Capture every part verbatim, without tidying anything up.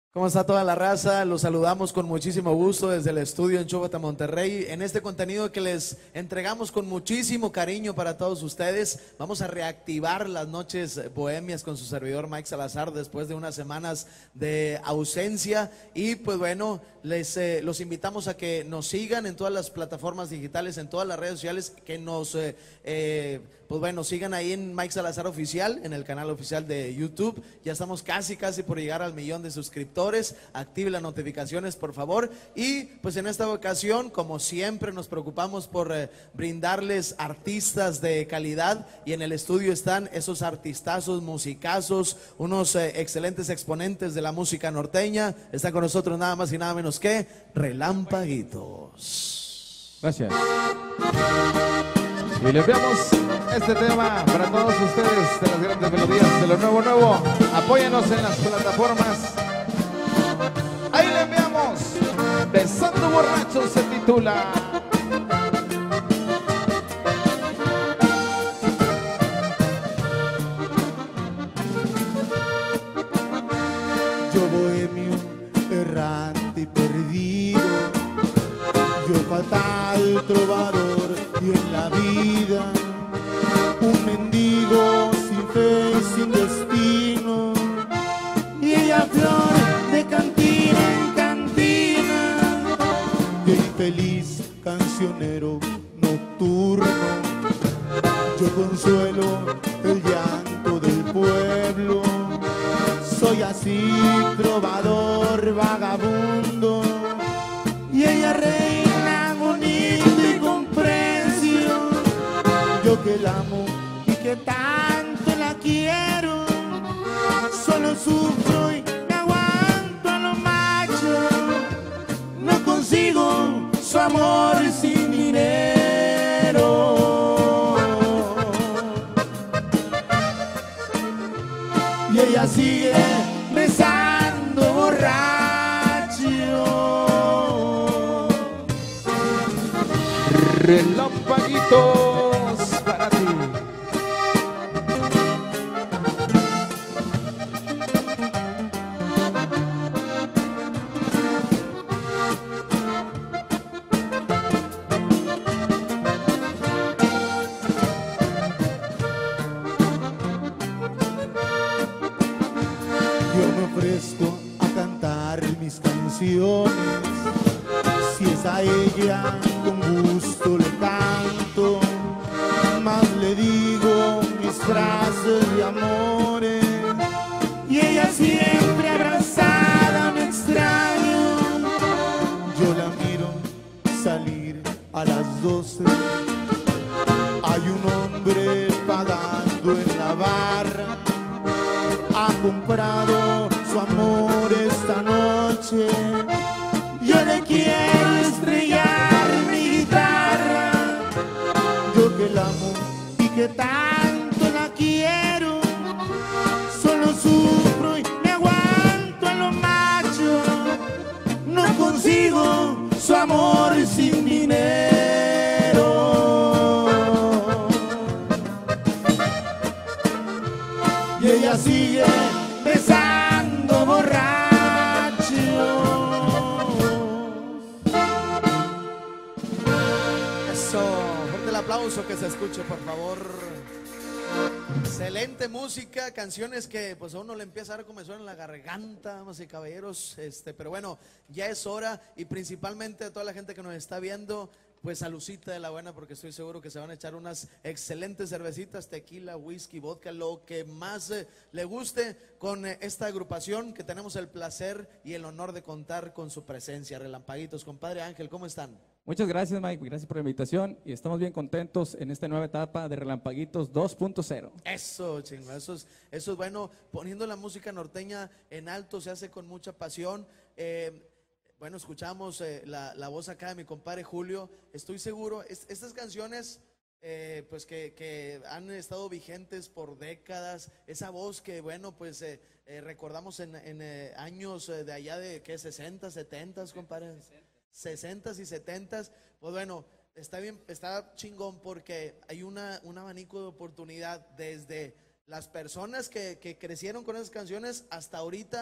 ¿Cómo está toda la raza? Los saludamos con muchísimo gusto desde el estudio en Chóbata, Monterrey. En este contenido que les entregamos con muchísimo cariño para todos ustedes, vamos a reactivar las noches bohemias con su servidor Mike Salazar después de unas semanas de ausencia. Y pues bueno, les eh, los invitamos a que nos sigan en todas las plataformas digitales, en todas las redes sociales, que nos eh, eh, pues bueno, sigan ahí en Mike Salazar Oficial, en el canal oficial de YouTube. Ya estamos casi, casi por llegar al millón de suscriptores. Active las notificaciones, por favor. Y pues en esta ocasión, como siempre, nos preocupamos por eh, brindarles artistas de calidad. Y en el estudio están esos artistazos, musicazos, unos eh, excelentes exponentes de la música norteña. Están con nosotros nada más y nada menos que Relampaguitos. Gracias. Y le enviamos este tema para todos ustedes de las grandes melodías de lo nuevo nuevo. Apóyanos en las plataformas. Ahí le enviamos. Besando Borrachos se titula. Yo bohemio, errante y perdido, yo fatal trovador y en la vida un mendigo sin fe y sin destino, y ella flor de cantina en cantina, yo infeliz cancionero nocturno, yo consuelo el llanto del pueblo. Soy así, trovador, vagabundo, y ella reina bonito y con precio. Yo que la amo y que tanto la quiero, solo sufro y me aguanto a lo macho. No consigo su amor sin dinero. Y ella sigue besando borracho. Relampaguitos para ti. Yo me ofrezco a cantar mis canciones, si es a ella con gusto le canto, más le digo mis frases de amores, y ella siempre abrazada me extraño. Yo la miro salir a las doce, hay un hombre pagando en la barra, ha comprado su amor esta noche. Yo le quiero estrellar mi guitarra, yo que la amo y que tanto la quiero, solo sufro y me aguanto a lo macho. No consigo su amor sin dinero. Y ella sigue besando borracho. Eso, fuerte el aplauso, que se escuche, por favor. Excelente música, canciones que pues a uno le empieza a dar comezón en la garganta, damas y caballeros, este, pero bueno, ya es hora, y principalmente a toda la gente que nos está viendo, pues salucita de la buena, porque estoy seguro que se van a echar unas excelentes cervecitas, tequila, whisky, vodka, lo que más eh, le guste con eh, esta agrupación, que tenemos el placer y el honor de contar con su presencia. Relampaguitos, compadre Ángel, ¿cómo están? Muchas gracias, Mike. Gracias por la invitación y estamos bien contentos en esta nueva etapa de Relampaguitos dos punto cero. Eso, chingo, eso es, eso es bueno. Poniendo la música norteña en alto se hace con mucha pasión. Eh, bueno, escuchamos eh, la, la voz acá de mi compadre Julio. Estoy seguro, es, estas canciones eh, pues que, que han estado vigentes por décadas, esa voz que bueno, pues eh, eh, recordamos en, en eh, años eh, de allá de ¿qué? sesenta, setenta, compadre. sesenta y setenta, pues bueno, está bien, está chingón, porque hay una, un abanico de oportunidad desde las personas que, que crecieron con esas canciones hasta ahorita,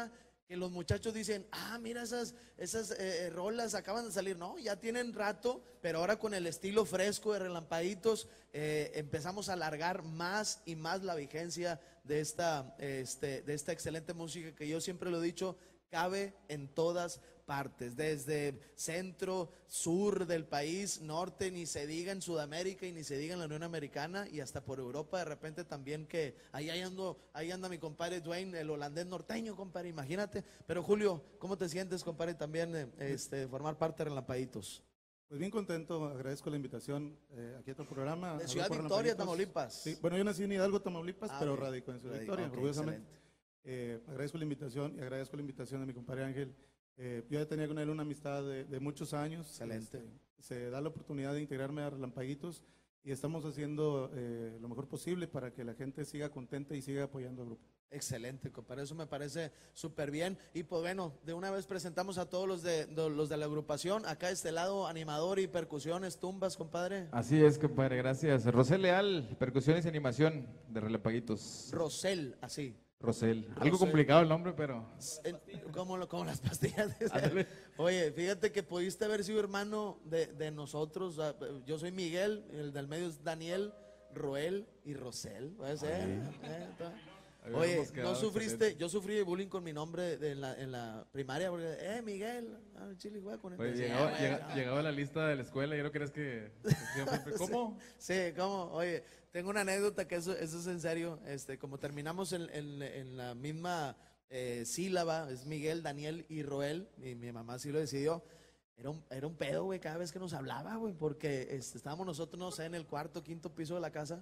que los muchachos dicen, ah, mira esas, esas eh, rolas acaban de salir. No, ya tienen rato, pero ahora con el estilo fresco de Relampaguitos eh, empezamos a alargar más y más la vigencia de esta, este, de esta excelente música que yo siempre lo he dicho, cabe en todas partes, desde centro, sur del país, norte, ni se diga en Sudamérica y ni se diga en la Unión Americana y hasta por Europa de repente también, que ahí ando, ahí anda mi compadre Dwayne, el holandés norteño, compadre, imagínate. Pero Julio, ¿cómo te sientes, compadre, también eh, este, formar parte de Relampaguitos? Pues bien contento, agradezco la invitación eh, aquí a tu programa. De Ciudad Victoria, Tamaulipas. Sí, bueno, yo nací en Hidalgo, Tamaulipas, ah, pero okay. radico en Ciudad Radico, Victoria, okay, orgullosamente. Eh, agradezco la invitación y agradezco la invitación de mi compadre Ángel. Eh, yo ya tenía con él una amistad de, de muchos años. Excelente. Este, se da la oportunidad de integrarme a Relampaguitos y estamos haciendo eh, lo mejor posible para que la gente siga contenta y siga apoyando al grupo. Excelente, compadre, eso me parece súper bien. Y pues bueno, de una vez presentamos a todos los de, de los de la agrupación. Acá de este lado, animador y percusiones, tumbas, compadre. Así es, compadre, gracias. Rosel Leal, percusiones y animación de Relampaguitos. Rosel, así. Rosel, algo Rosel. complicado el nombre, pero... Como, lo- como las pastillas. Oye, fíjate que pudiste haber sido hermano de, de nosotros. Yo soy Miguel, el del medio es Daniel, Roel y Rosel. Puede ser. Eh, Oye, Habíamos quedado no sufriste, excelente. yo sufrí de bullying con mi nombre de- en, la, en la primaria, porque, eh, Miguel, ah, chile, juega con él. Oye, Sí, llegaba, güey, llega- ah. llegaba a la lista de la escuela y no crees que... siempre- ¿Cómo? Sí, ¿cómo? Oye, tengo una anécdota que eso, eso es en serio. Este, como terminamos en, en- en la misma eh, sílaba, es Miguel, Daniel y Roel, y mi mamá sí lo decidió. Era un, era un pedo, güey, cada vez que nos hablaba, güey, porque este, estábamos nosotros, no sé, en el cuarto, quinto piso de la casa.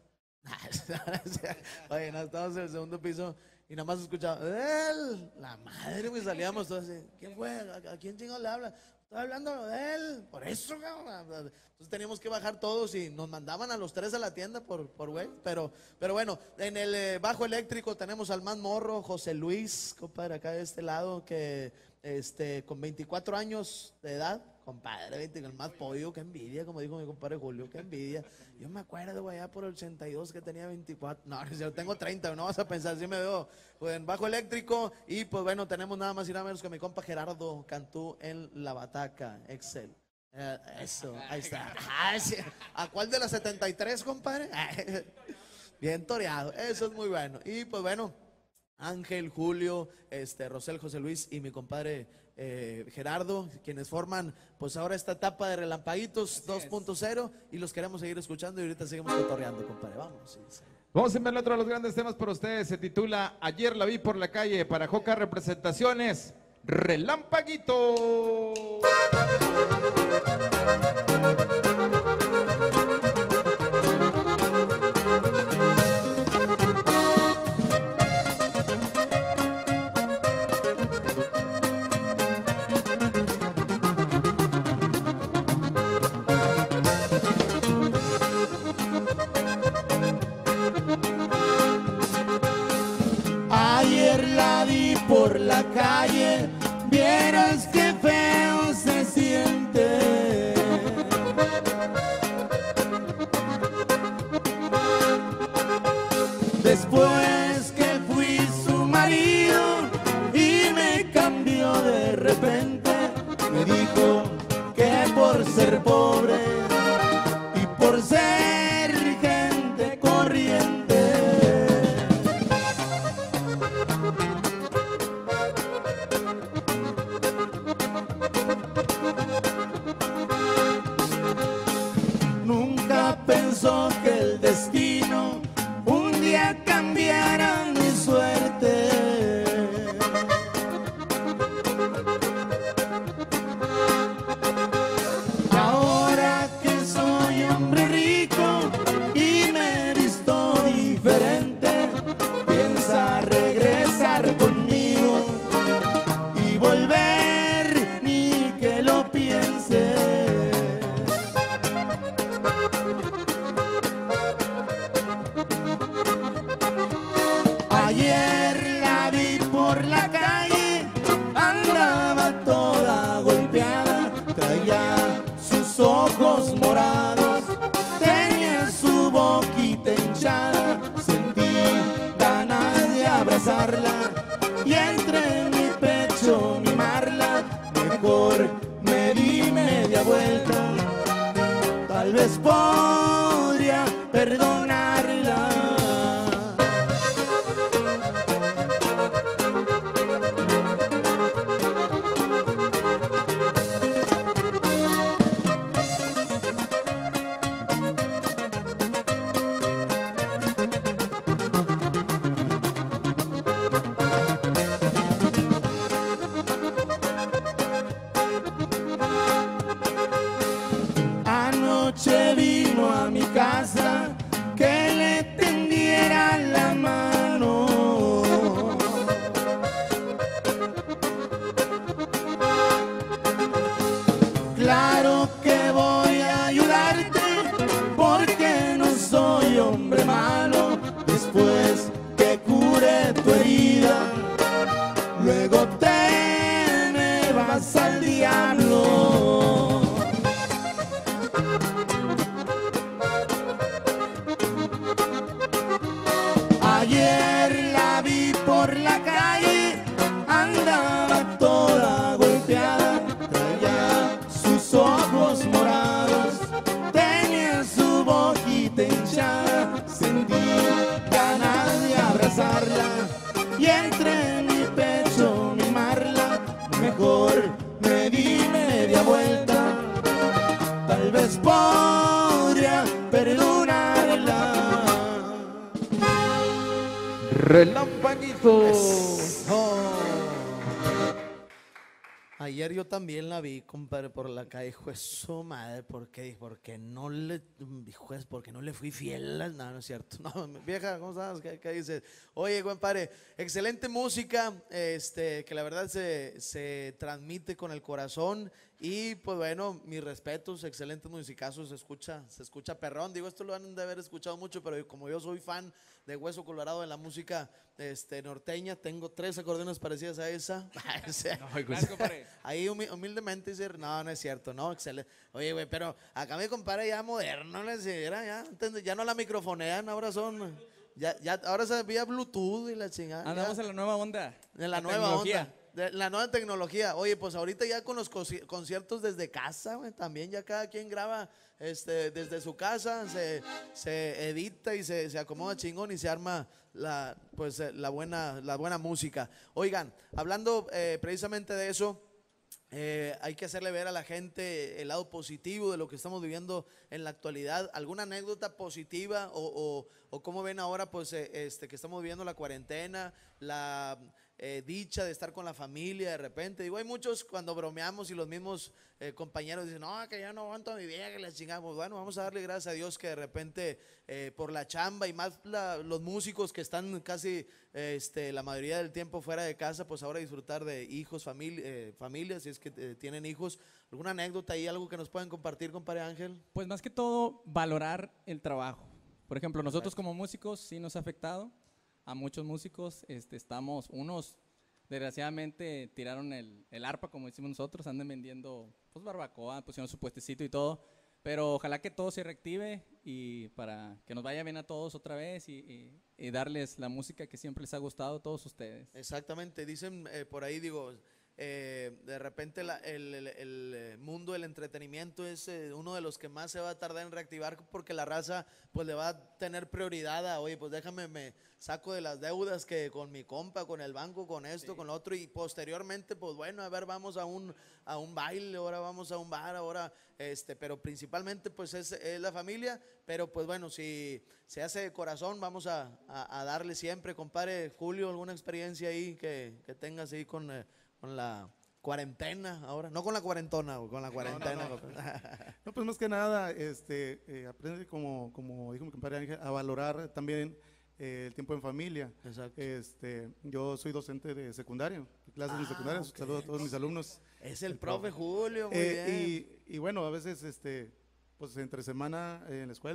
Oye, no, estábamos en el segundo piso y nada más escuchaba, él, la madre, güey, salíamos todos así, ¿quién fue? ¿A, a quién chingados le habla? Estaba hablando de él, por eso, cabrón. Entonces teníamos que bajar todos y nos mandaban a los tres a la tienda por, por güey, pero, pero bueno, en el eh, bajo eléctrico tenemos al más morro, José Luis, compadre, acá de este lado, que este, con veinticuatro años de edad, compadre, veinte, el más pollo, qué envidia, como dijo mi compadre Julio, qué envidia. Yo me acuerdo, güey, allá por el ochenta y dos que tenía veinticuatro, no, yo tengo treinta, no vas a pensar, sí me veo pues, en bajo eléctrico. Y pues bueno, tenemos nada más y nada menos que mi compa Gerardo Cantú en la bataca, Excel. Eh, eso, ahí está. Ah, sí. ¿A cuál de las setenta y tres, compadre? Bien toreado, eso es muy bueno. Y pues bueno, Ángel, Julio, este, Rosel, José Luis y mi compadre eh, Gerardo, quienes forman pues ahora esta etapa de Relampaguitos dos punto cero, y los queremos seguir escuchando y ahorita seguimos cotorreando, compadre. Vamos. Sí, sí. Vamos a enviarle otro de los grandes temas para ustedes. Se titula Ayer la vi por la calle. Para Joca Representaciones, Relampaguito. Ayer la vi por la calle, vieras qué feo se siente. Después que fui su marido y me cambió de repente, me dijo que por ser pobre y por ser gente corriente, pecho mimarla, mejor me di media vuelta. Tal vez podría perdonarla. Anoche vino a mi casa que le tendiera la mano. Claro que voy a ayudarte porque no soy hombre malo. Después que cure tu herida, luego te me vas al diablo. Ayer la vi por la calle, andaba toda golpeada, traía sus ojos morados, tenía su boquita hinchada, sentí ganas de abrazarla y entre mi pecho mimarla, mejor me di media vuelta, tal vez podría perdonarla. Relampaguito. Oh. Ayer yo también la vi, compadre, por la calle. Hijo de su madre, ¿por qué? Porque no le, hijo, porque no le fui fiel. No, no es cierto. No, vieja, ¿cómo estás? ¿Qué, qué dices? Oye, compadre, excelente música, este, que la verdad se, se transmite con el corazón. Y pues bueno, mis respetos, excelentes musicazos, se escucha, se escucha perrón. Digo, esto lo han de haber escuchado mucho, pero como yo soy fan de Hueso Colorado, de la música este, norteña, tengo tres acordeones parecidas a esa. Ahí humildemente dice, no, no es cierto, no, excelente. Oye, güey, pero acá mi compadre ya moderno, ¿no? ya, ya no la microfonean, ahora son, ya, ya, ahora se vía Bluetooth y la chingada. Andamos ya, en la nueva onda. en la, la nueva tecnología. onda. De la nueva tecnología. Oye, pues ahorita ya con los conciertos desde casa, güey, también ya cada quien graba este, desde su casa, se, se edita y se, se acomoda chingón y se arma la, pues, la, buena, la buena música. Oigan, hablando eh, precisamente de eso, eh, hay que hacerle ver a la gente el lado positivo de lo que estamos viviendo en la actualidad. ¿Alguna anécdota positiva o, o, o cómo ven ahora pues, eh, este, que estamos viviendo la cuarentena, la... Eh, dicha de estar con la familia de repente? Digo, hay muchos cuando bromeamos y los mismos eh, compañeros dicen, no, que ya no aguanto a mi vieja, que la chingamos. Bueno, vamos a darle gracias a Dios que de repente eh, por la chamba y más la, los músicos que están casi eh, este, la mayoría del tiempo fuera de casa, pues ahora disfrutar de hijos, familia, eh, familias, si es que eh, tienen hijos. ¿Alguna anécdota ahí, algo que nos pueden compartir, compadre Ángel? Pues más que todo, valorar el trabajo. Por ejemplo, nosotros como músicos sí nos ha afectado. A muchos músicos, este, estamos, unos desgraciadamente tiraron el, el arpa, como decimos nosotros, andan vendiendo pues barbacoa, pusieron su puestecito y todo, pero ojalá que todo se reactive y para que nos vaya bien a todos otra vez y, y, y darles la música que siempre les ha gustado a todos ustedes. Exactamente, dicen eh, por ahí, digo, eh, de repente la, el, el, el mundo del entretenimiento es eh, uno de los que más se va a tardar en reactivar porque la raza pues le va a tener prioridad a, oye, pues déjame, me saco de las deudas que con mi compa, con el banco, con esto, sí, con lo otro, y posteriormente pues bueno, a ver, vamos a un, a un baile, ahora vamos a un bar, ahora, este, pero principalmente pues es, es la familia, pero pues bueno, si se hace de corazón, vamos a, a, a darle siempre. Compadre Julio, ¿alguna experiencia ahí que, que tengas ahí con... Eh, con la cuarentena ahora? No con la cuarentona, con la cuarentena. No, no, no. No, pues más que nada, este, eh, aprende como, como dijo mi compadre Ángel, a valorar también eh, el tiempo en familia. Exacto. Este, yo soy docente de secundario, clases ah, de secundaria, okay. Saludo a todos mis alumnos. Es el, el profe Julio, muy eh, bien. Y, y bueno, a veces, este, pues entre semana eh, en la escuela,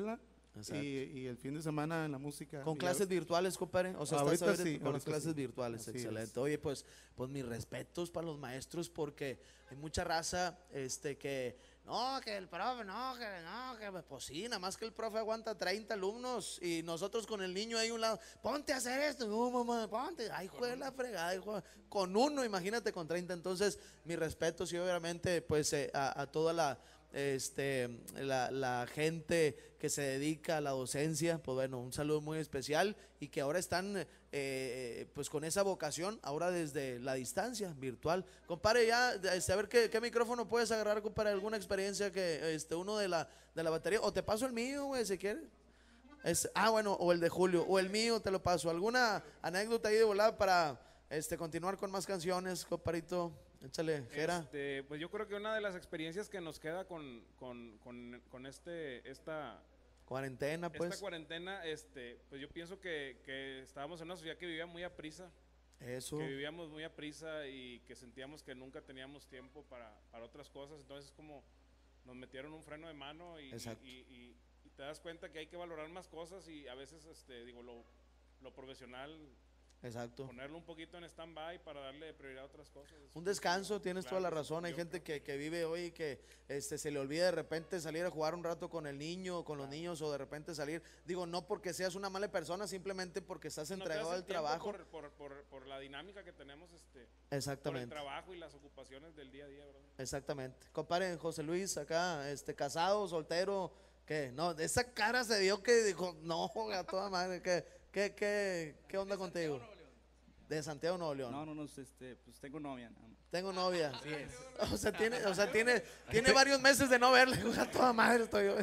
Exacto. y, y el fin de semana en la música. Con Y clases virtuales, compadre. O sea, Ahorita estás ahorita sí, con las ahorita clases sí. virtuales. Así Excelente. es. Oye, pues, pues mis respetos para los maestros porque hay mucha raza este, que, no, que el profe, no, que no, que pues sí, nada más que el profe aguanta treinta alumnos y nosotros con el niño ahí a un lado, ponte a hacer esto, no, mamá, ponte, ay, juega la fregada, ay, juega. Con uno, imagínate con treinta. Entonces, mis respetos y obviamente, pues, eh, a, a toda la este la, la gente que se dedica a la docencia, pues bueno, un saludo muy especial y que ahora están eh, pues con esa vocación, ahora desde la distancia virtual. Compadre, ya, este, a ver qué, qué micrófono puedes agarrar, compadre, alguna experiencia que este uno de la, de la batería, o te paso el mío, güey, si quieres. Es, ah, bueno, o el de Julio, o el mío, te lo paso. ¿Alguna anécdota ahí de volada para este continuar con más canciones, compadrito? Échale, Jera. Este, pues yo creo que una de las experiencias que nos queda con, con, con, con este, esta, Cuarentena, pues. esta cuarentena, este, pues yo pienso que, que estábamos en una sociedad que vivía muy a prisa, Eso. que vivíamos muy a prisa y que sentíamos que nunca teníamos tiempo para, para otras cosas, entonces como nos metieron un freno de mano y, Exacto. y, y, y te das cuenta que hay que valorar más cosas y a veces, este, digo, lo, lo profesional, Exacto. ponerlo un poquito en stand-by para darle prioridad a otras cosas. Un descanso, tienes Claro, toda la razón. Hay yo gente creo que, que vive hoy que este, se le olvida de repente salir a jugar un rato con el niño o con los niños, o de repente salir, digo, no porque seas una mala persona, simplemente porque estás No te entregado das el al tiempo trabajo. Por, por, por, por la dinámica que tenemos este, por el Exactamente. trabajo y las ocupaciones del día a día, ¿verdad? Exactamente. Compadre, José Luis, acá, este, casado, soltero, ¿qué? No, esa cara se dio que dijo, no, a toda madre, ¿qué, qué, qué, qué onda contigo? De Santiago, Nuevo León. No, no, no, este, pues tengo novia nada más. Tengo novia. O sea, tiene, o sea, tiene, tiene varios meses de no verle, a toda madre estoy yo.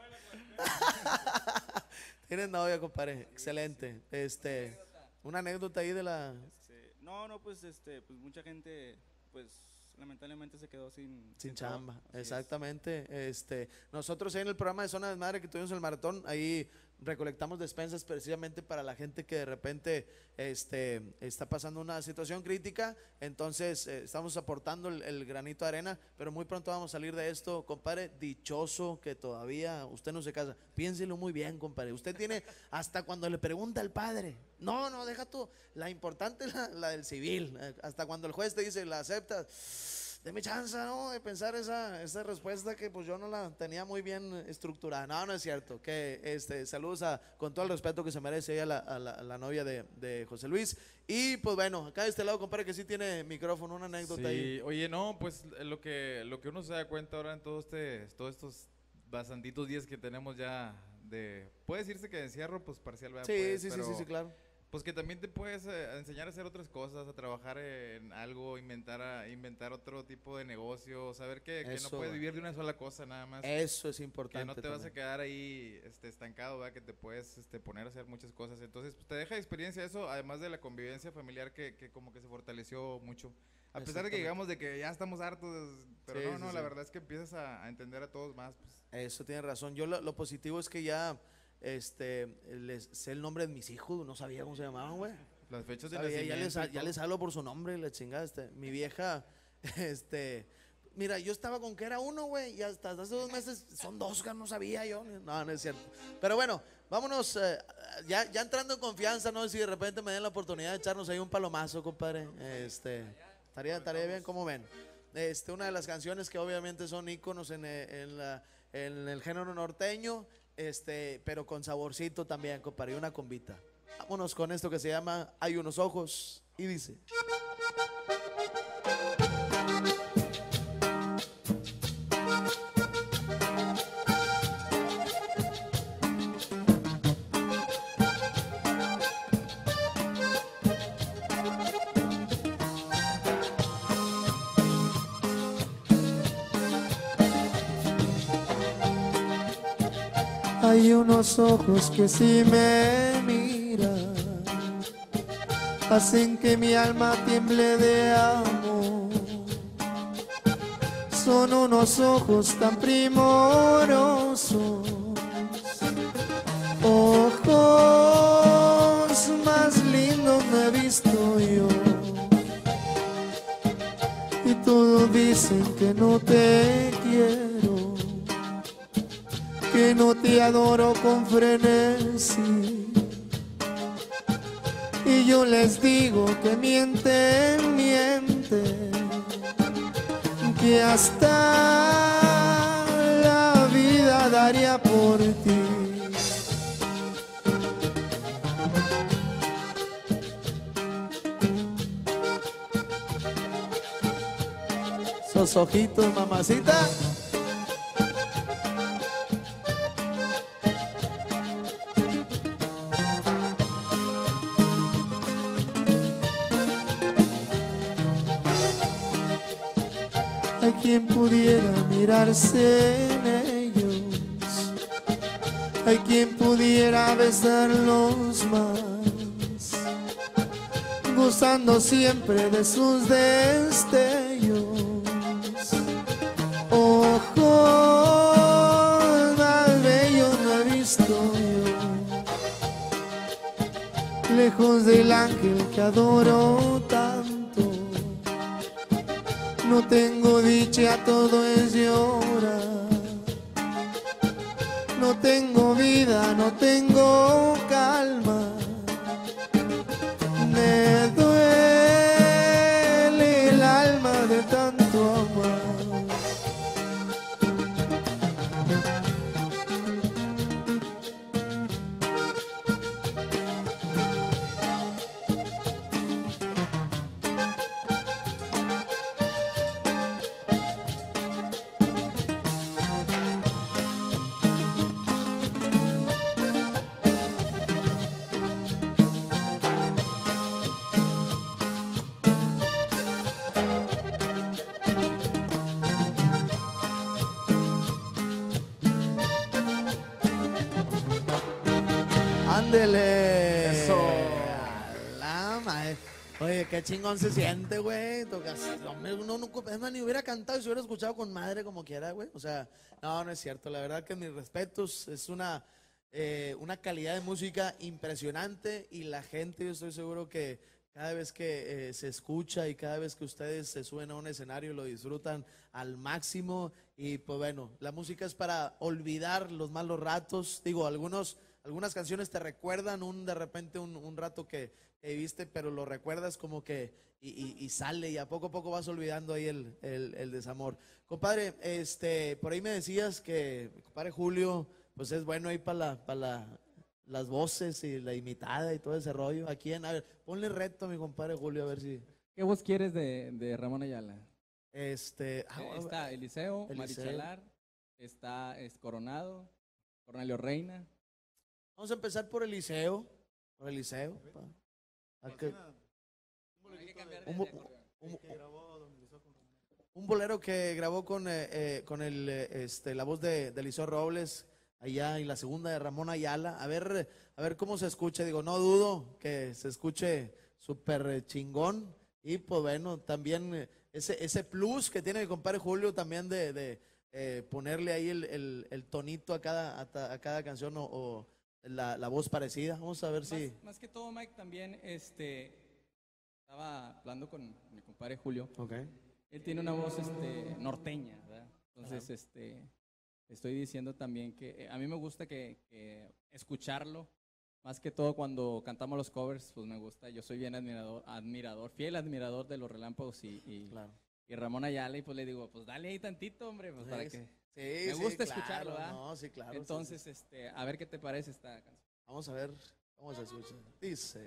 Tienes novia, compadre, excelente. Este, una anécdota ahí de la. Este, no, no, pues, este, pues mucha gente, pues, lamentablemente se quedó sin, Sin trabajo. chamba, Así es. exactamente. Este, nosotros ahí en el programa de Zona Desmadre que tuvimos el maratón, ahí recolectamos despensas precisamente para la gente que de repente este, está pasando una situación crítica. Entonces eh, estamos aportando el, el granito de arena, pero muy pronto vamos a salir de esto, compadre. Dichoso que todavía usted no se casa. Piénselo muy bien, compadre. Usted tiene hasta cuando le pregunta al padre. No, no, deja tú. La importante es la, la del civil. Eh, Hasta cuando el juez te dice, la aceptas. Deme chance, ¿no? De pensar esa, esa respuesta que pues yo no la tenía muy bien estructurada. No, no es cierto. Que este, saludos a, con todo el respeto que se merece ella, a la, a la, a la novia de, de José Luis. Y pues bueno, acá de este lado, compadre, que sí tiene micrófono, una anécdota Sí, ahí. oye, no, pues lo que, lo que uno se da cuenta ahora en todo este, todos estos bastantitos días que tenemos ya de, puede decirse que de encierro, pues parcial, ¿verdad? Sí, Pues, sí, sí, pero, sí, sí, claro. Pues que también te puedes eh, enseñar a hacer otras cosas, a trabajar en algo, inventar, a, inventar otro tipo de negocio, saber que, que no Eso, puedes güey. vivir de una sola cosa nada más. Eso es Que importante. no te vas a también. quedar ahí este, estancado, ¿verdad? Que te puedes este, poner a hacer muchas cosas. Entonces, pues, te deja experiencia eso, además de la convivencia familiar que, que como que se fortaleció mucho. A pesar de que Exactamente. digamos de que ya estamos hartos, pero Sí, no, sí, no, sí. la verdad es que empiezas a, a entender a todos más. Pues. Eso tiene razón. Yo lo, lo positivo es que ya este, les sé el nombre de mis hijos, no sabía cómo se llamaban, güey. Las fechas de Sabía, ya, les, nacimiento y ya todo. les hablo por su nombre, la chingada, este, mi vieja, este, mira, yo estaba con que era uno, güey, y hasta hace dos meses son dos, que no sabía yo, no, no es cierto, pero bueno, vámonos, eh, ya, ya entrando en confianza, no sé si de repente me den la oportunidad de echarnos ahí un palomazo, compadre, este, estaría, estaría bien, como ven, este, una de las canciones que obviamente son íconos en, eh, en, la, en el género norteño, este, pero con saborcito también, compadre, y una combita. Vámonos con esto que se llama Hay unos ojos y dice. Hay unos ojos que si me miran hacen que mi alma tiemble de amor. Son unos ojos tan primorosos, ojos más lindos no he visto yo. Y todos dicen que no te quiero, que no te adoro con frenesí. Y yo les digo que mienten, mienten, que hasta la vida daría por ti. Esos ojitos, mamacita. Hay quien pudiera mirarse en ellos, hay quien pudiera besarlos más, gozando siempre de sus destellos. Ojos más bellos no he visto yo, lejos del ángel que adoro tanto. No tengo dicha, todo es llorar. No tengo vida, no tengo calma. Me duele el alma de tanto amar. Ándele. Eso. La madre. Oye, qué chingón se siente, güey. Tocas, hombre, uno no, es más, ni hubiera cantado y se hubiera escuchado con madre como quiera, güey. O sea, no, no es cierto. La verdad que mis respetos, es una, eh, una calidad de música impresionante y la gente, yo estoy seguro que cada vez que eh, se escucha y cada vez que ustedes se suben a un escenario lo disfrutan al máximo. Y pues bueno, la música es para olvidar los malos ratos. Digo, algunos, algunas canciones te recuerdan un de repente un, un rato que, que viviste, pero lo recuerdas como que y, y, y sale y a poco a poco vas olvidando ahí el, el, el desamor. Compadre, este, por ahí me decías que compadre Julio, pues es bueno ahí para la, para la, las voces y la imitada y todo ese rollo. ¿A quién? A ver, ponle reto a mi compadre Julio a ver si. ¿Qué voz quieres de, de Ramón Ayala? Este, ah, Eh, Está Eliseo, Eliseo. Marichalar, está es Coronado, Cornelio Reina. vamos a empezar por Eliseo, por Eliseo. pa. ¿A qué? Un, bo- un- un bolero que grabó con, eh, eh, con el, eh, este, la voz de, de Eliseo Robles allá y la segunda de Ramón Ayala. A ver, a ver cómo se escucha. Digo, no dudo que se escuche súper eh, chingón. Y pues bueno, también eh, ese, ese plus que tiene mi compadre Julio también de, de eh, ponerle ahí el, el- el tonito a cada, a, ta- a cada canción o, o la, la voz parecida. Vamos a ver Más, si. más que todo, Mike, también este, estaba hablando con mi compadre Julio. Ok. Él tiene una voz este, norteña, ¿verdad? Entonces, este, estoy diciendo también que eh, a mí me gusta que, que escucharlo, más que todo cuando cantamos los covers, pues me gusta. Yo soy bien admirador, admirador, fiel admirador de los Relámpagos y, y, Claro. y Ramón Ayala, y pues le digo, pues dale ahí tantito, hombre, pues para Sí, que... sí, me sí, gusta claro, escucharlo, ¿verdad? No, sí, claro. sí, Entonces, sí. este, a ver qué te parece esta canción. Vamos a ver, vamos a escuchar. Dice.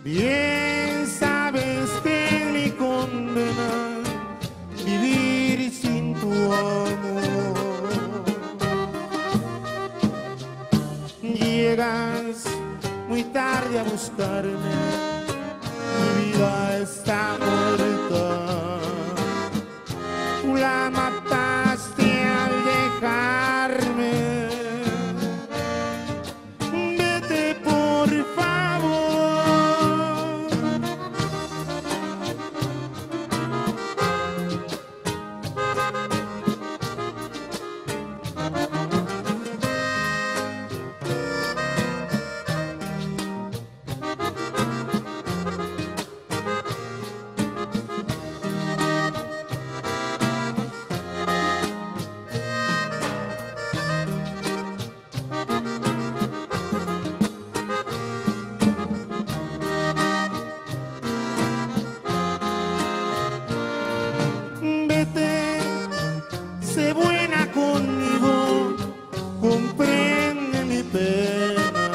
Bien sabes que es mi condena vivir sin tu amor. Llegas muy tarde a buscarme, mi vida está muerta. Tú la mataste al dejarme. Vete por favor. Vete, sé buena conmigo, comprende mi pena.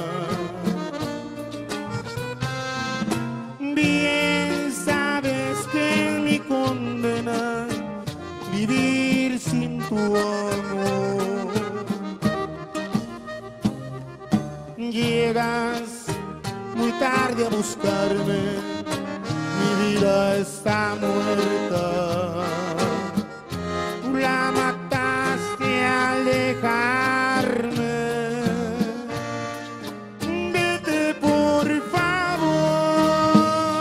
Bien sabes que es mi condena vivir sin tu amor. Llegas muy tarde a buscarme, mi vida está muerta. Tú la mataste al dejarme. Vete por favor.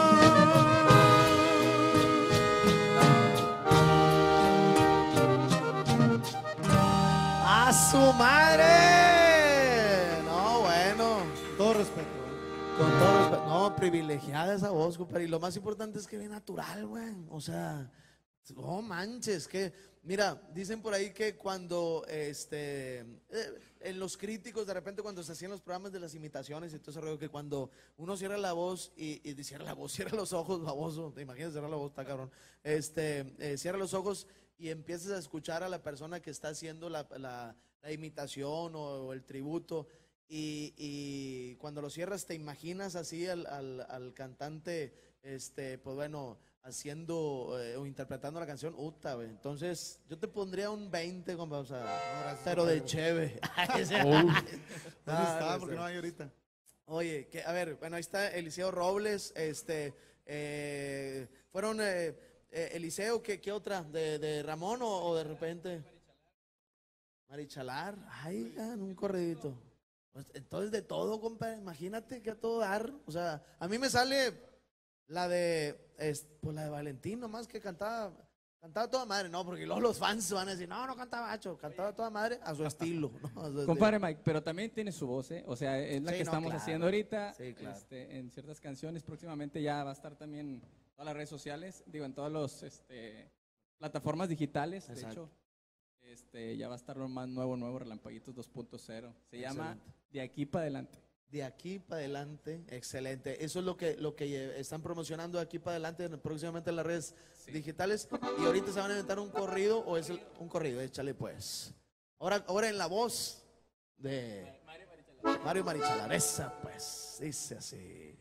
¡A su madre! No, bueno. Todo respeto. Con todo respeto. No, privilegiada esa voz, compadre. Y lo más importante es que bien natural, güey. O sea, no manches, que mira, dicen por ahí que cuando este eh, en los críticos, de repente cuando se hacían los programas de las imitaciones y todo ese rollo, que cuando uno cierra la voz y, y cierra la voz, cierra los ojos, baboso, te imaginas cerrar la voz, está cabrón. Este, eh, cierra los ojos y empiezas a escuchar a la persona que está haciendo la, la, la imitación o, o el tributo. Y, y cuando lo cierras te imaginas así al, al, al cantante, este, pues bueno, haciendo eh, o interpretando la canción, uta, güey. Entonces yo te pondría un veinte, compa, o sea, gracias, pero de compadre. cheve. ¿Dónde Ah, está? no Porque sé. no hay ahorita. Oye, que, a ver, bueno, ahí está Eliseo Robles, este, eh, fueron eh, eh, Eliseo, ¿qué, qué otra? ¿De, de Ramón o, o de repente? Marichalar, ay, en un corridito. Pues, entonces de todo, compa, imagínate que a todo dar, o sea, a mí me sale la de, es, pues la de Valentín nomás que cantaba, cantaba toda madre, no, porque luego los fans van a decir, no, no cantaba macho, cantaba toda madre a su estilo, ¿no? A su estilo. Compadre Mike, pero también tiene su voz, ¿eh? O sea, es la Sí, que no, estamos claro. haciendo ahorita. Sí, claro. este, en ciertas canciones. Próximamente ya va a estar también en todas las redes sociales, digo, en todas las este, plataformas digitales. De Exacto. hecho, este, ya va a estar lo más nuevo, nuevo, Relampaguitos dos punto cero. Se llama Excelente. De aquí para adelante. De aquí para adelante, excelente. Eso es lo que, lo que están promocionando de aquí para adelante próximamente en las redes Sí. digitales. Y ahorita se van a inventar un corrido o es el- un corrido, échale pues. Ahora, ahora en la voz de Mario Marichalar, esa pues, dice así.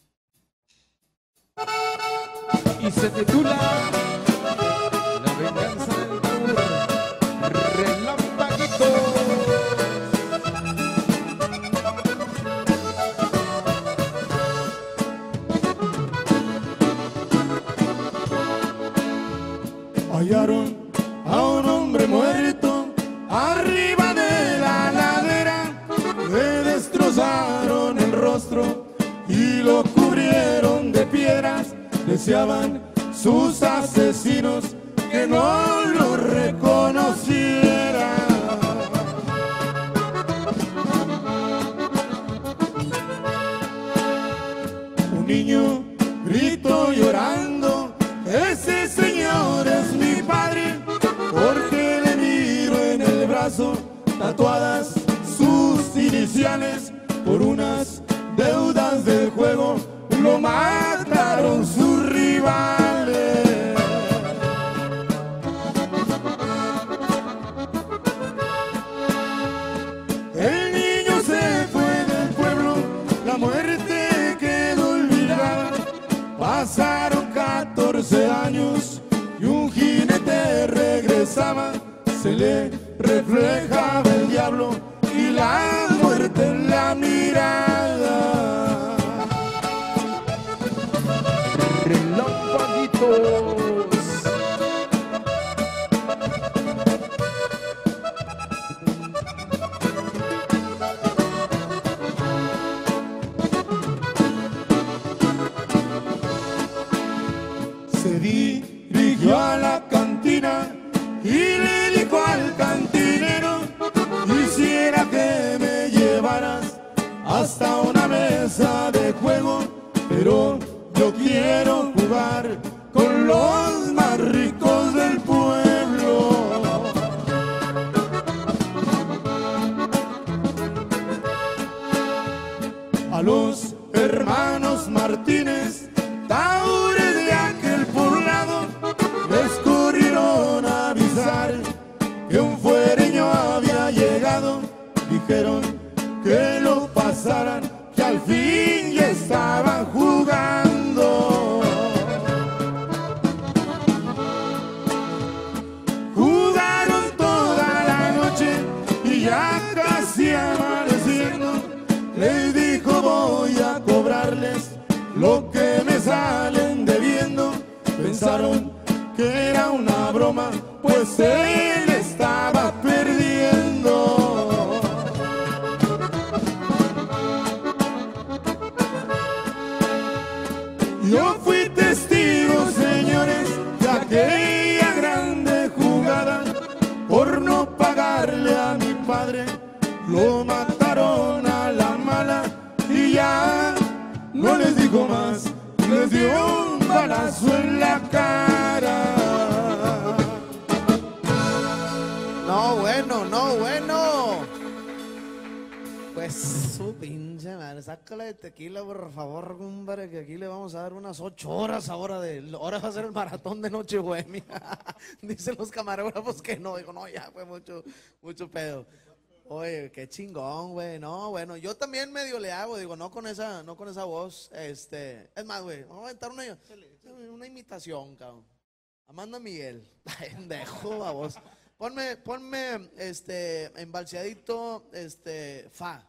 Y se titula La venganza del tour Relampaguito. Hallaron a un hombre muerto arriba de la ladera, le destrozaron el rostro y lo cubrieron de piedras. Deseaban sus asesinos que no lo reconocieran. Un niño gritó llorando, ese señor es mi padre, porque le miro en el brazo tatuadas sus iniciales. Por unas deudas del juego lo mataron sus rivales. El niño se fue del pueblo, la muerte quedó olvidada. le reflejaba el diablo y la muerte en la mirada. Relámpaguitos. Se dirigió a la cantina y le dijo al cantinero: quisiera que me llevaras hasta una mesa de juego, pero yo quiero jugar con los más ricos del pueblo. A los hermanos Martínez, taures de aquel poblado, les corrieron a avisar que un fuereño había llegado. Dijeron que lo pasaran, que al fin ya estaban jugando. Jugaron toda la noche y ya casi amaneciendo, les dijo: voy a cobrarles lo que me salen debiendo. Pensaron que era una broma, pues él estaba perdiendo. Yo fui testigo, señores, de aquella grande jugada. Por no pagarle a mi padre, lo mataron a la mala y ya no les dijo más, les dio un balazo en la cara. No, bueno, no, bueno. Pues su pinche madre, sácala de tequila, por favor, compadre, que aquí le vamos a dar unas ocho horas ahora de, ahora va a ser el maratón de Noche Bohemia. Dicen los camarógrafos que no, digo, no, ya fue mucho, mucho pedo. Oye, qué chingón, güey, no, bueno, yo también medio le hago, digo, no con esa, no con esa voz, este, es más, güey, vamos a aventar una, una imitación, cabrón. Amanda Miguel, pendejo, a vos. Ponme, ponme, este, embalseadito, este, fa.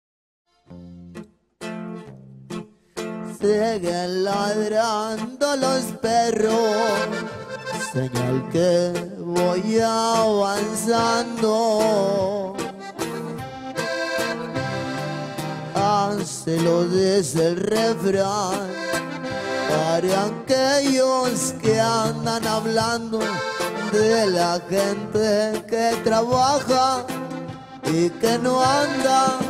Siguen ladrando los perros, señal que voy avanzando. Se lo dice el refrán para aquellos que andan hablando de la gente que trabaja y que no anda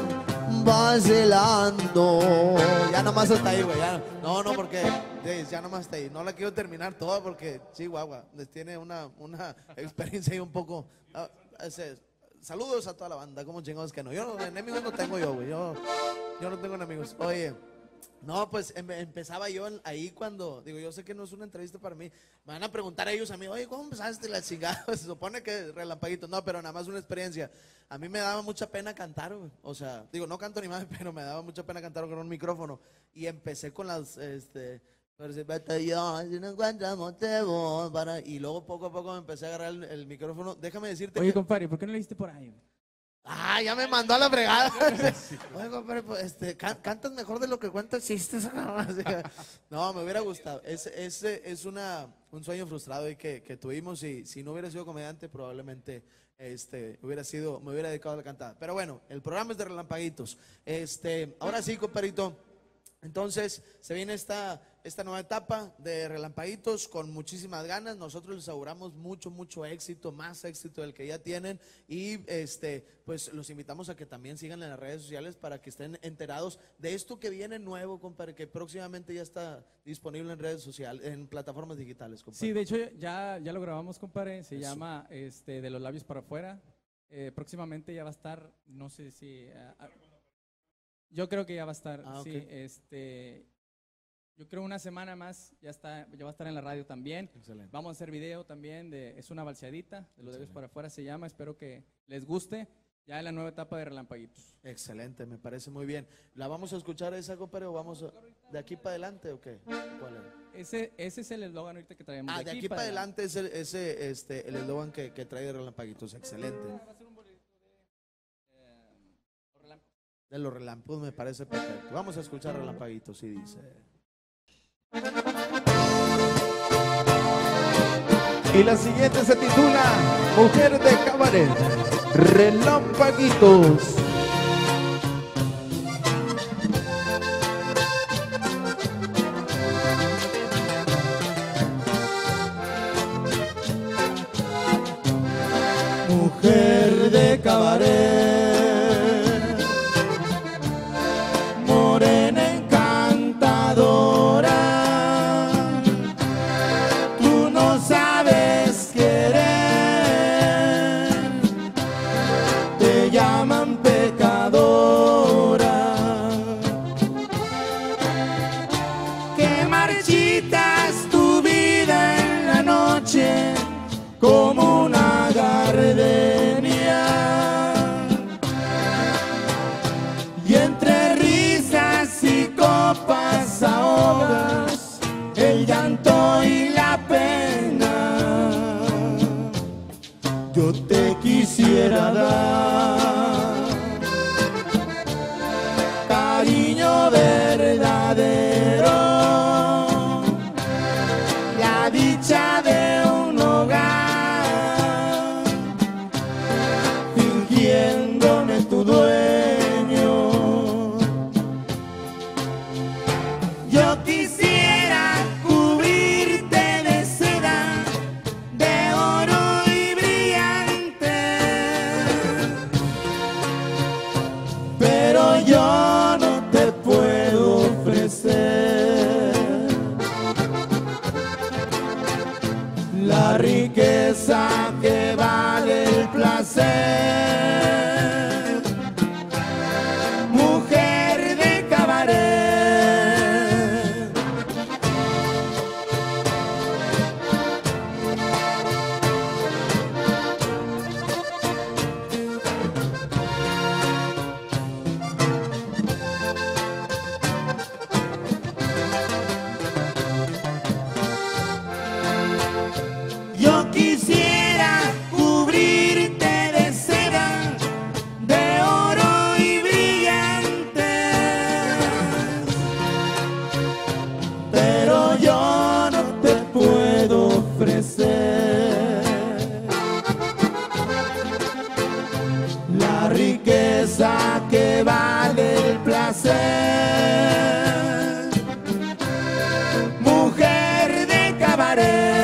vacilando. Ya nomás hasta ahí, güey. No, no, porque sí, ya nomás hasta ahí. No la quiero terminar toda porque Chihuahua les tiene una, una experiencia ahí un poco. Uh, ese, saludos a toda la banda, como chingados que no. Yo no, enemigos no tengo yo, güey. Yo, yo no tengo enemigos. Oye, no, pues em, empezaba yo ahí cuando, digo, yo sé que no es una entrevista para mí. Me van a preguntar a ellos a mí, oye, ¿cómo empezaste la chingada? Se supone que relampaguito. No, pero nada más una experiencia. A mí me daba mucha pena cantar, güey. O sea, digo, no canto ni más, pero me daba mucha pena cantar con un micrófono. Y empecé con las, este... Yo, si no encuentras motivo para... Y luego poco a poco me empecé a agarrar el, el micrófono. Déjame decirte Oye, que... compadre, ¿por qué no le diste por ahí? Ah, ya me mandó a la fregada. Oye, compadre, pues, este, can, cantas mejor de lo que cuentas chistes. No, me hubiera gustado. Ese es, es una, un sueño frustrado y que, que tuvimos. Y si no hubiera sido comediante, probablemente este, hubiera sido, me hubiera dedicado a la cantada. Pero bueno, el programa es de Relampaguitos. Este, ahora sí, compadrito. Entonces, se viene esta, esta nueva etapa de Relampaguitos con muchísimas ganas. Nosotros les auguramos mucho, mucho éxito, más éxito del que ya tienen. Y este, pues los invitamos a que también sigan en las redes sociales para que estén enterados de esto que viene nuevo, compadre, que próximamente ya está disponible en redes sociales, en plataformas digitales, compadre. Sí, de hecho ya, ya lo grabamos, compadre. Se Eso. llama este, De los labios para afuera. Eh, próximamente ya va a estar, no sé si... Uh, Yo creo que ya va a estar, Ah, sí, ok. este, yo creo una semana más ya está, ya va a estar en la radio también. Excelente. Vamos a hacer video también de, es una balseadita, de los labios Excelente. para afuera se llama, espero que les guste. ya en la nueva etapa de Relampaguitos. Excelente, me parece muy bien. ¿La vamos a escuchar esa, compadre, o vamos a- de aquí para adelante o qué? ¿Cuál era? Ese, ese es el eslogan ahorita que traemos. Ah, de aquí para adelante es el, ese, este, el eslogan que, que trae de Relampaguitos. Excelente. De los relámpagos me parece perfecto. Vamos a escuchar Relampaguitos y dice. Y la siguiente se titula Mujer de Cabaret, Relampaguitos. Mujer de cabaret, morena encantadora, tú no sabes querer, te llaman pecadora. Que marchitas tu vida en la noche como una gardenia, y entre risas y copas ahogas el llanto y la pena. Yo te quisiera dar cariño verdadero, la dicha de un hogar, fingiéndome tu dueño. Yo quisiera cubrirte de seda, de oro y brillante, pero yo no te puedo ofrecer la riqueza que vale el placer. Mujer de cabaret, yo quisiera cubrirte de seda, de oro y brillantes, pero yo no te puedo ofrecer la riqueza que vale el placer. Mujer de cabaret.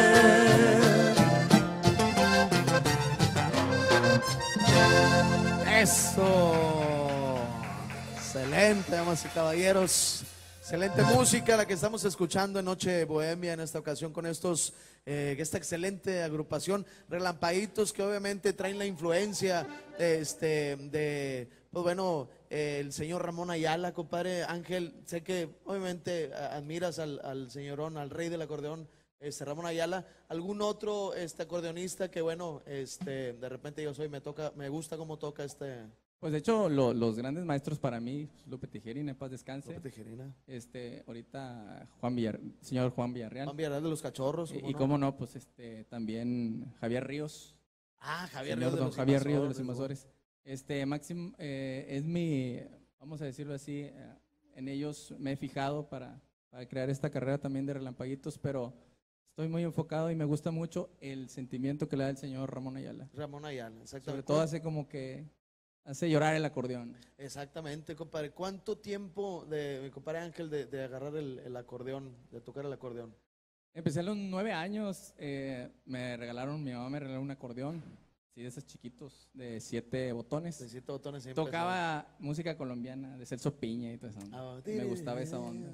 Eso. Excelente, damas y caballeros. Excelente música la que estamos escuchando en Noche Bohemia en esta ocasión con estos, eh, esta excelente agrupación Relampaguitos, que obviamente traen la influencia este, de, pues bueno, eh, el señor Ramón Ayala, compadre Ángel. Sé que obviamente a- admiras al, al señorón, al rey del acordeón, este Ramón Ayala. ¿Algún otro este acordeonista que bueno, este de repente yo soy, me toca, me gusta cómo toca este Pues de hecho, lo- los grandes maestros para mí, Lupe Tijerina, en paz descanse. López Tijerina? Este, ahorita Juan Villar, señor Juan Villarreal. Juan Villarreal de los Cachorros? Y, ¿cómo y no? cómo no, pues este, también Javier Ríos. Ah, Javier señor Ríos de don los Javier Ríos de los Invasores, Invasores. Este, Máximo, eh, es mi, vamos a decirlo así, eh, en ellos me he fijado para, para crear esta carrera también de Relampaguitos, pero estoy muy enfocado y me gusta mucho el sentimiento que le da el señor Ramón Ayala. Ramón Ayala, exactamente. Sobre todo hace como que hace llorar el acordeón. Exactamente, compadre. ¿Cuánto tiempo de mi compadre Ángel de, de agarrar el, el acordeón, de tocar el acordeón? Empecé a los nueve años, eh, me regalaron, mi mamá me regaló un acordeón, sí, de esos chiquitos, de siete botones. De siete botones. sí Tocaba música colombiana, de Celso Piña y todo eso. Ah, Me gustaba esa onda.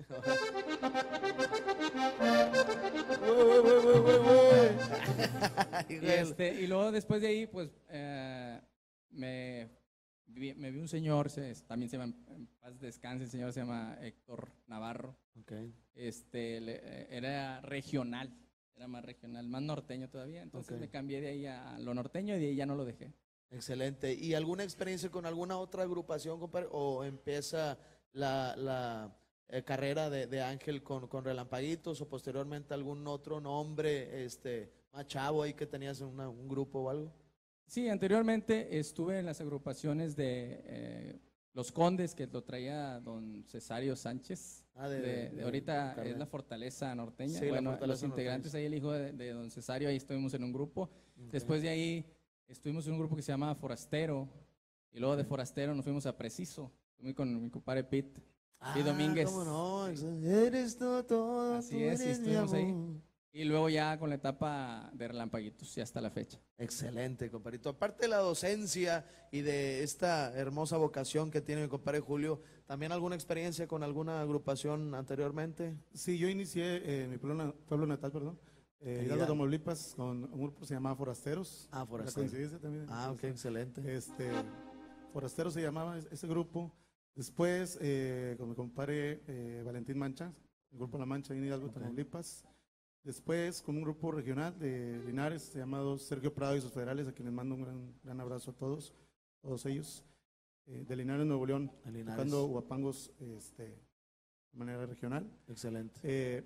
sí. Y, este, y luego después de ahí, pues, eh, me, vi, me vi un señor, se, también se llama, en paz descanse, el señor se llama Héctor Navarro. Okay. Este, le- era regional, era más regional, más norteño todavía. Entonces Ok. me cambié de ahí a lo norteño y de ahí ya no lo dejé. Excelente. ¿Y alguna experiencia con alguna otra agrupación, compadre? ¿O empieza la, la eh, carrera de, de Ángel con, con Relampaguitos o posteriormente algún otro nombre este, más chavo ahí que tenías en una, un grupo o algo? Sí, anteriormente estuve en las agrupaciones de eh, Los Condes, que lo traía don Cesario Sánchez. Ah, de, de, de, de ahorita de es la Fortaleza Norteña. Sí, bueno, Fortaleza los integrantes Norteña. ahí, el hijo de, de don Cesario, ahí estuvimos en un grupo. Okay. Después de ahí estuvimos en un grupo que se llama Forastero. Y luego de Forastero nos fuimos a Preciso. Fui con mi compadre Pete. Ah, y Domínguez. cómo no, eres todo, todo, Así tú es, y eres mi estuvimos ahí. amor. Y luego ya con la etapa de Relampaguitos, ya hasta la fecha. Excelente, compadrito. Aparte de la docencia y de esta hermosa vocación que tiene mi compadre Julio, ¿también alguna experiencia con alguna agrupación anteriormente? Sí, yo inicié en mi pueblo, pueblo natal, perdón, eh, Hidalgo, Tamaulipas, con un grupo que se llamaba Forasteros. Ah, Forasteros. La coincidencia también. Ah, ok, excelente. Este, Forasteros se llamaba ese grupo. Después, eh, con mi compadre eh, Valentín Mancha, el grupo La Mancha en Hidalgo, Okay. Tamaulipas. Después, con un grupo regional de Linares, llamado Sergio Prado y sus federales, a quienes mando un gran, gran abrazo a todos, todos ellos, eh, de Linares, Nuevo León, De Linares. tocando huapangos este, de manera regional. Excelente. Eh,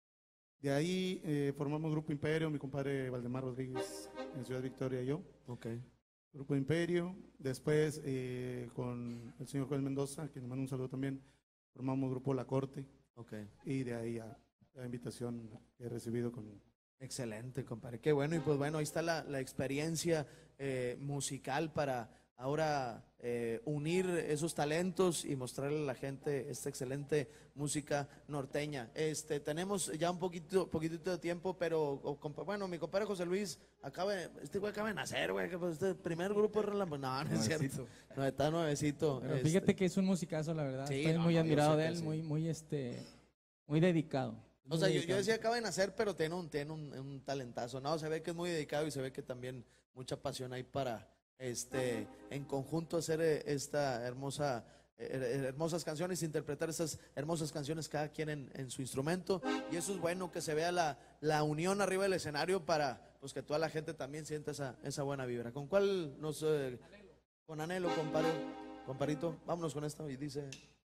de ahí eh, formamos Grupo Imperio, mi compadre Valdemar Rodríguez, en Ciudad Victoria y yo. Ok. Grupo Imperio. Después, eh, con el señor Joel Mendoza, a quien le mando un saludo también, formamos Grupo La Corte. Ok. Y de ahí a la invitación que he recibido con... Excelente, compadre. Qué bueno. Y pues bueno, ahí está la, la experiencia eh, musical para ahora eh, unir esos talentos y mostrarle a la gente esta excelente música norteña. Este, tenemos ya un poquito, poquitito de tiempo, pero o, compa, bueno, mi compadre José Luis acaba de, este güey acaba de nacer, güey, que pues este primer grupo de Relamp- no, no es cierto, no, está nuevecito. Pero este. fíjate que es un musicazo, la verdad. Sí, Estoy no, muy no, yo admirado sé de que él, sí. muy, muy, este, muy dedicado. O Muy sea, yo, yo dedicado. decía acaba de nacer, pero tiene un, tiene un, un talentazo. No, se ve que es muy dedicado y se ve que también mucha pasión hay para este en conjunto hacer eh, esta hermosa eh, hermosas canciones, interpretar esas hermosas canciones cada quien en, en su instrumento. Y eso es bueno, que se vea la, la unión arriba del escenario para pues que toda la gente también sienta esa, esa buena vibra. ¿Con cuál nos eh, con Anhelo, compadre, comparito? Vámonos con esta y dice.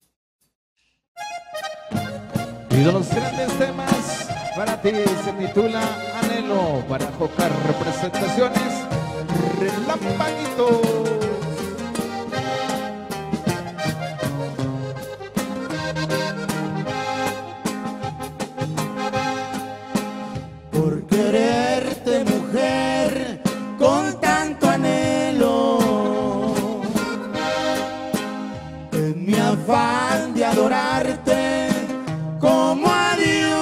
Y de los grandes temas para ti se titula Anhelo, para Jocar Representaciones, Relampaguitos. Por quererte, mujer, con tanto anhelo, en mi afán de adorarte como a Dios,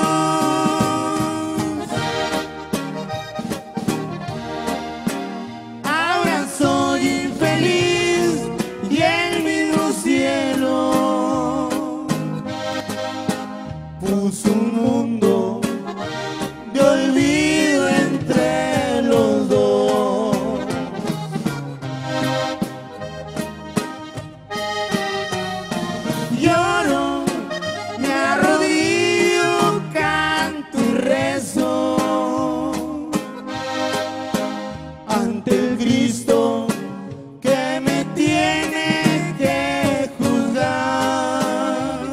ahora soy infeliz y el mismo cielo puso un mundo de olvido entre los dos. Lloro, me arrodillo, canto y rezo ante el Cristo que me tiene que juzgar,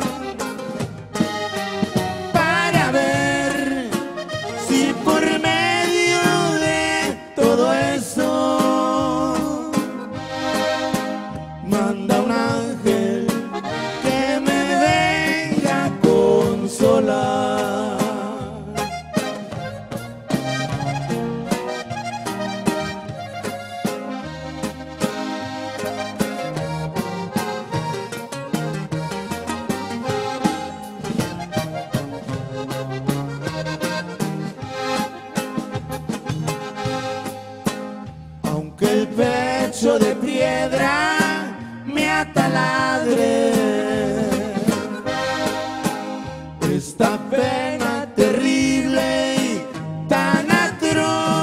para ver si por medio de todo eso manda un ángel que me venga a consolar. Aunque el pecho de piedra me ataladre, esta pena terrible y tan atroz,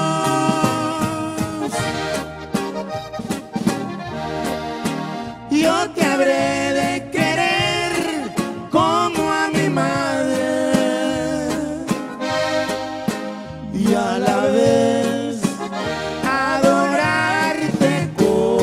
yo te habré de querer como a mi madre y a la vez adorarte con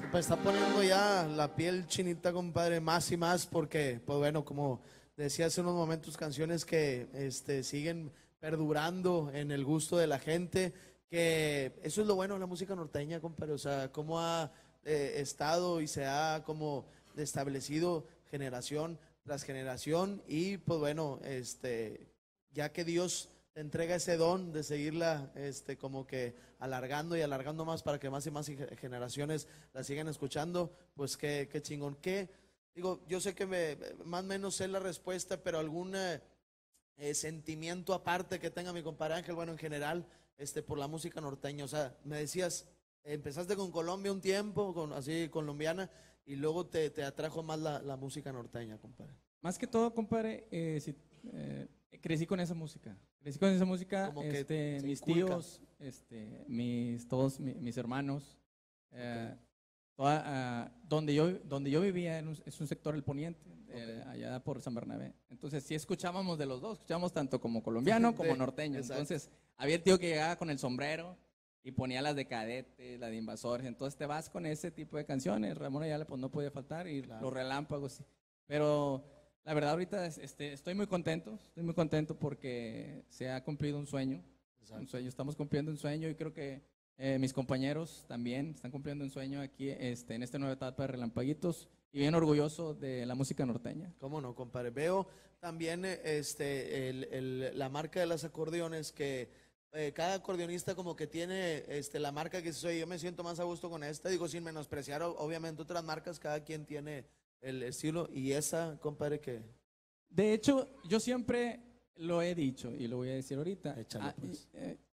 Me está poniendo ya la piel chinita, compadre, más y más, porque, pues bueno, como decía hace unos momentos, canciones que este, siguen perdurando en el gusto de la gente, que eso es lo bueno de la música norteña, compadre, o sea, cómo ha eh, estado y se ha como establecido generación tras generación, y pues bueno, este, ya que Dios te entrega ese don de seguirla este, como que alargando y alargando más para que más y más generaciones la sigan escuchando, pues qué, qué chingón. ¿Qué? Digo, yo sé que me, más o menos sé la respuesta, pero algún eh, eh, sentimiento aparte que tenga mi compadre Ángel, bueno, en general, este, por la música norteña. O sea, me decías, empezaste con Colombia un tiempo, con, así colombiana, y luego te, te atrajo más la, la música norteña, compadre. Más que todo, compadre, eh, si, eh, crecí con esa música. Crecí con esa música, Como que este, se mis inculca. tíos, este, mis, todos mi- mis hermanos. eh, toda, ah, donde, yo, donde yo vivía en un- es un sector el poniente, eh, allá por San Bernabé. Entonces sí escuchábamos de los dos, escuchábamos tanto como colombiano como Sí, norteño. exacto. Entonces había el tío que llegaba con el sombrero y ponía las de Cadete, la de Invasores. Entonces te vas con ese tipo de canciones. Ramón Ayala pues no podía faltar, y Claro. los relámpagos. Pero la verdad ahorita es- este, estoy muy contento, estoy muy contento porque se ha cumplido un sueño. Exacto. Un sueño, estamos cumpliendo un sueño, y creo que eh, mis compañeros también están cumpliendo un sueño aquí este, en esta nueva etapa de Relampaguitos, y bien orgulloso de la música norteña. ¿Cómo no, compadre? Veo también eh, este, el- el- la marca de los acordeones, que eh, cada acordeonista como que tiene este, la marca que soy. Yo me siento más a gusto con esta, digo, sin menospreciar o- obviamente otras marcas, cada quien tiene el estilo, y esa, compadre, que De hecho, yo siempre lo he dicho y lo voy a decir ahorita. Échale, Ah, pues. y, eh,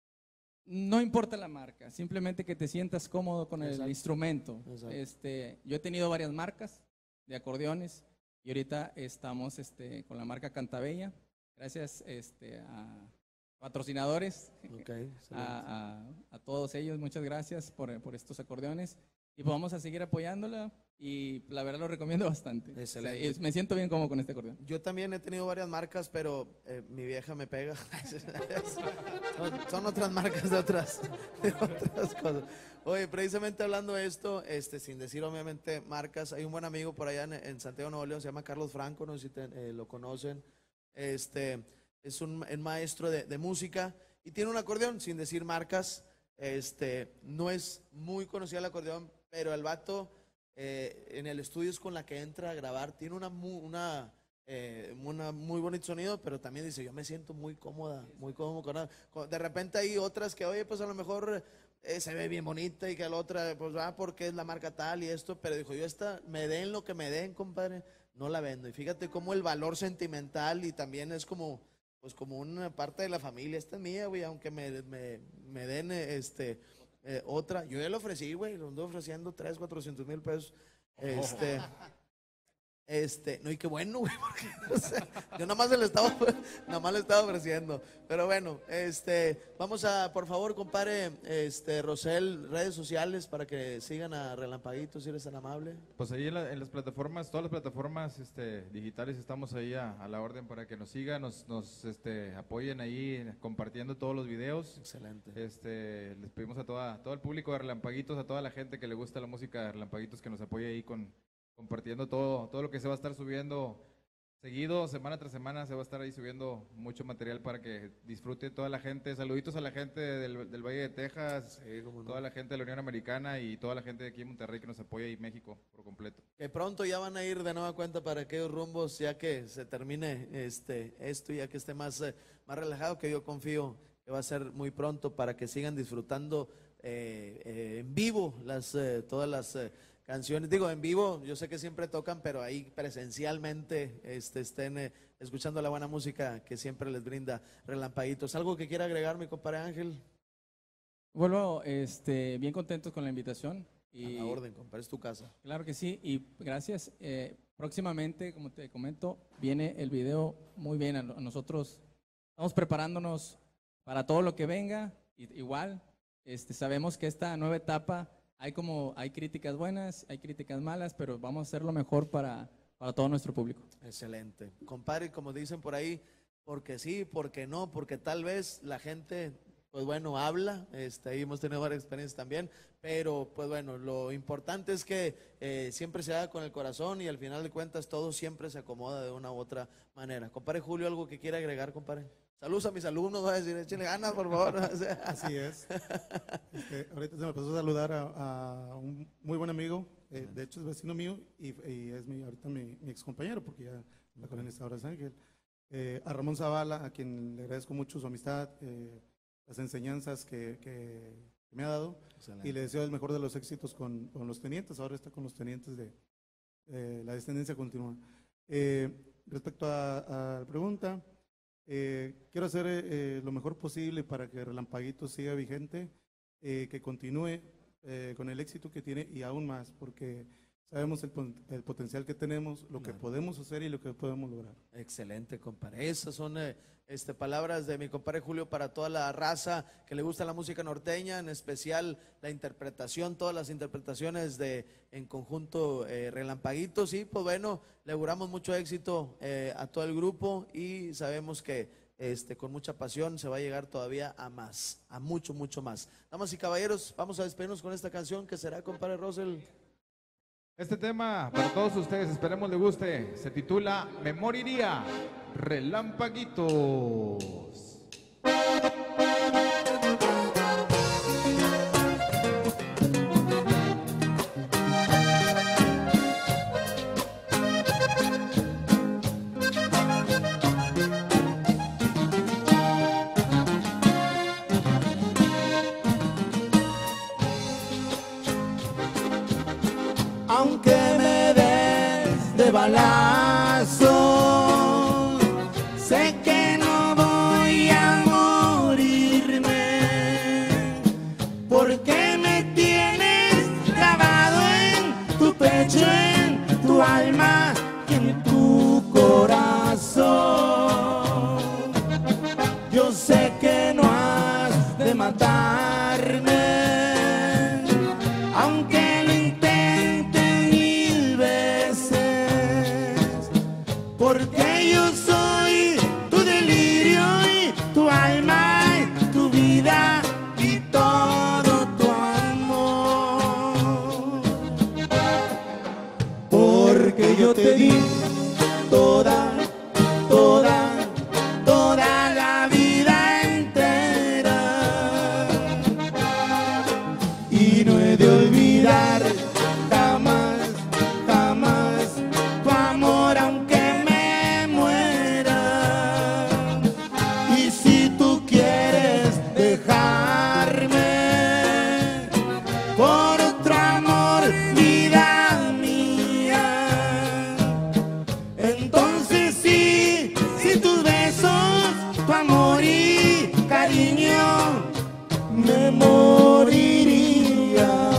no importa la marca, simplemente que te sientas cómodo con el Exacto. instrumento. Exacto. Este, yo he tenido varias marcas de acordeones, y ahorita estamos este, con la marca Cantabella, gracias este, a patrocinadores, ok, excelente. a, a- a todos ellos, muchas gracias por, por estos acordeones, y pues vamos a seguir apoyándola, y la verdad lo recomiendo bastante. Excelente. O sea, y me siento bien cómodo con este acordeón. Yo también he tenido varias marcas, pero eh, mi vieja me pega. son, son otras marcas de otras, de otras cosas. Oye, precisamente hablando de esto, este, sin decir obviamente marcas, hay un buen amigo por allá en, en Santiago, Nuevo León, se llama Carlos Franco, no sé si te- eh, lo conocen. Este, es un, un maestro de, de música y tiene un acordeón, sin decir marcas. Este, no es muy conocido el acordeón, pero el vato eh, en el estudio es con la que entra a grabar. Tiene una, mu- una, eh, una muy bonito sonido, pero también dice, yo me siento muy cómoda, muy cómodo con nada. Con- De repente hay otras que, oye, pues a lo mejor eh, se ve bien bonita, y que la otra, pues va porque es la marca tal y esto, pero dijo, yo esta, me den lo que me den, compadre, no la vendo. Y fíjate cómo el valor sentimental, y también es como, pues como una parte de la familia, esta es mía, güey, aunque me, me, me den eh, este, eh, otra. Yo ya le ofrecí, güey, lo ando ofreciendo tres, cuatrocientos mil pesos. Este, este, no, y qué bueno, güey, porque o sea, yo nada más le estaba, nada más le estaba ofreciendo. Pero bueno, este, vamos a, por favor, compadre, este, Rosel, redes sociales para que sigan a Relampaguitos, si eres tan amable. Pues ahí en, la- en las plataformas, todas las plataformas este, digitales, estamos ahí a, a la orden para que nos sigan, nos, nos este, apoyen ahí compartiendo todos los videos. Excelente. Este, les pedimos a toda, todo el público de Relampaguitos, a toda la gente que le gusta la música de Relampaguitos, que nos apoye ahí con compartiendo todo, todo lo que se va a estar subiendo seguido, semana tras semana se va a estar ahí subiendo mucho material para que disfrute toda la gente. Saluditos a la gente del, del Valle de Texas, Sí, cómo no. toda la gente de la Unión Americana y toda la gente de aquí en Monterrey que nos apoya, y México por completo. Que pronto ya van a ir de nueva cuenta para aquellos rumbos, ya que se termine este, esto, ya que esté más, eh, más relajado, que yo confío que va a ser muy pronto, para que sigan disfrutando eh, eh, en vivo las, eh, todas las eh, canciones. Digo, en vivo, yo sé que siempre tocan, pero ahí presencialmente este, estén eh, escuchando la buena música que siempre les brinda Relampaguitos. ¿Algo que quiera agregar, mi compadre Ángel? Vuelvo este, bien contentos con la invitación. A Y, la orden, compadre, es tu casa. Claro que sí, y gracias. Eh, próximamente, como te comento, viene el video muy bien. A no- a nosotros estamos preparándonos para todo lo que venga. Y, igual, este, sabemos que esta nueva etapa hay como hay críticas buenas, hay críticas malas, pero vamos a hacer lo mejor para, para todo nuestro público. Excelente. Compadre, como dicen por ahí, porque sí, porque no, porque tal vez la gente pues bueno, habla, este, ahí hemos tenido varias experiencias también, pero pues bueno, lo importante es que eh, siempre se haga con el corazón y al final de cuentas todo siempre se acomoda de una u otra manera. Compadre Julio, ¿algo que quiera agregar, compadre? Saludos a mis alumnos, voy a decir, échenle ganas, por favor. Así es. Este, ahorita se me pasó a saludar a, a un muy buen amigo, eh, de hecho es vecino mío y, y es mi, ahorita mi, mi ex compañero, porque ya la colonia está ahora es Ángel. Eh, a Ramón Zavala, a quien le agradezco mucho su amistad, eh, las enseñanzas que, que me ha dado. Excelente. Y le deseo el mejor de los éxitos con, con los tenientes, ahora está con los tenientes de eh, la descendencia continua. Eh, respecto a, a la pregunta, eh, quiero hacer eh, lo mejor posible para que Relampaguito siga vigente, eh, que continúe eh, con el éxito que tiene y aún más, porque sabemos el, el potencial que tenemos, lo que podemos hacer y lo que podemos lograr. Excelente, compadre. Esas son eh, este, palabras de mi compadre Julio para toda la raza que le gusta la música norteña, en especial la interpretación, todas las interpretaciones de en conjunto eh, Relampaguitos. Y pues bueno, le auguramos mucho éxito eh, a todo el grupo y sabemos que este, con mucha pasión se va a llegar todavía a más, a mucho, mucho más. Damas y caballeros, vamos a despedirnos con esta canción que será, compadre Rosel. Este tema para todos ustedes, esperemos les guste, se titula Me moriría, Relampaguitos. Aunque me des de balazo, sé que no voy a morirme, porque me tienes clavado en tu pecho, en tu alma y en tu corazón. Yo sé que no has de matarme, aunque porque yo soy tu delirio y tu alma y tu vida y todo tu amor. Porque yo te di toda, toda, toda la vida entera y no he de olvidar jamás, jamás tu amor, aunque por otro amor, vida mía. Entonces sí, sin tus besos, tu amor y cariño, me moriría.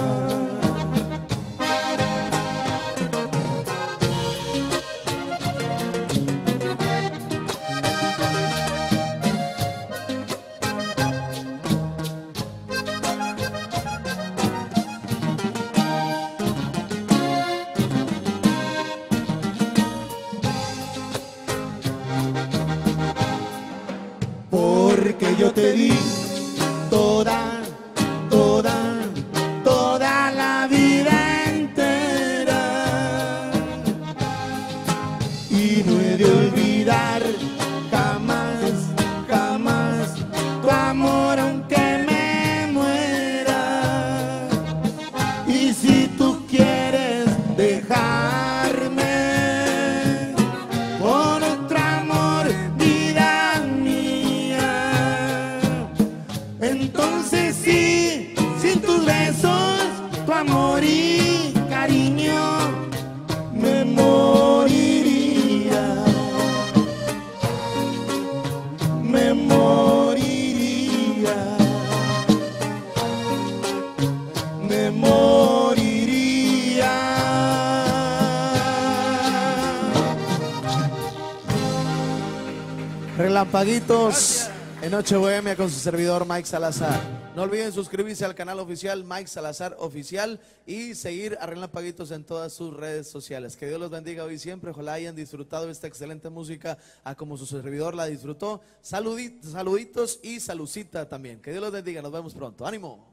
Porque yo te di toda, toda, toda la vida entera y no he de olvidar jamás, jamás tu amor, aunque me muera. Y si tú quieres dejarme por otro amor, vida mía, entonces sí, sin tus besos, tu amor y cariño, me moriría, me moriría, me moriría. Relampaguitos, en Noche Bohemia con su servidor Mike Salazar. No olviden suscribirse al canal oficial Mike Salazar Oficial y seguir a Relampaguitos en todas sus redes sociales. Que Dios los bendiga hoy y siempre. Ojalá hayan disfrutado esta excelente música a como su servidor la disfrutó. Saluditos, saluditos y salucita también. Que Dios los bendiga. Nos vemos pronto. ¡Ánimo!